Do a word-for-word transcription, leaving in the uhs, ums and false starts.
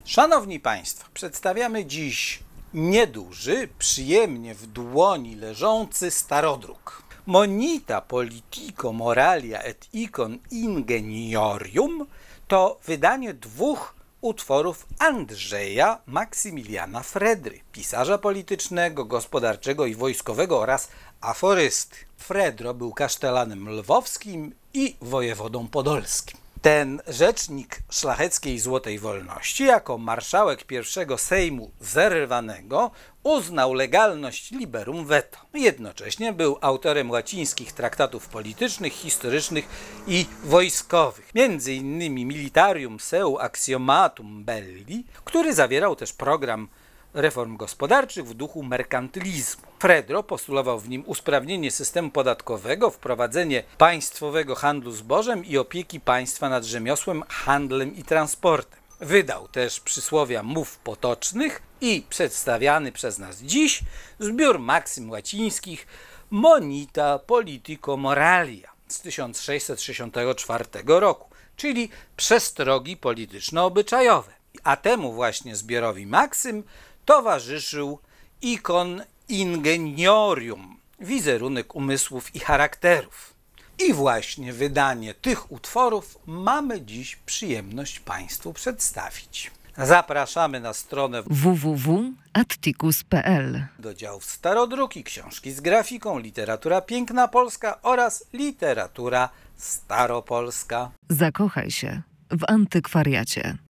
Szanowni Państwo, przedstawiamy dziś nieduży, przyjemnie w dłoni leżący starodruk. Monita Politico Moralia et Icon Ingeniorium to wydanie dwóch utworów Andrzeja Maksymiliana Fredry, pisarza politycznego, gospodarczego i wojskowego oraz aforysty. Fredro był kasztelanem lwowskim i wojewodą podolskim. Ten rzecznik szlacheckiej złotej wolności jako marszałek pierwszego Sejmu zerwanego uznał legalność liberum veto. Jednocześnie był autorem łacińskich traktatów politycznych, historycznych i wojskowych, między innymi Militarium seu axiomatum belli, który zawierał też program reform gospodarczych w duchu merkantylizmu. Fredro postulował w nim usprawnienie systemu podatkowego, wprowadzenie państwowego handlu zbożem i opieki państwa nad rzemiosłem, handlem i transportem. Wydał też przysłowia mów potocznych i przedstawiany przez nas dziś zbiór maksym łacińskich Monita Politico Moralia z tysiąc sześćset sześćdziesiątego czwartego roku, czyli przestrogi polityczno-obyczajowe. A temu właśnie zbiorowi maksym towarzyszył Icon Ingeniorium, wizerunek umysłów i charakterów. I właśnie wydanie tych utworów mamy dziś przyjemność Państwu przedstawić. Zapraszamy na stronę w w w kropka atticus kropka p l do działów starodruki, książki z grafiką, literatura piękna polska oraz literatura staropolska. Zakochaj się w antykwariacie.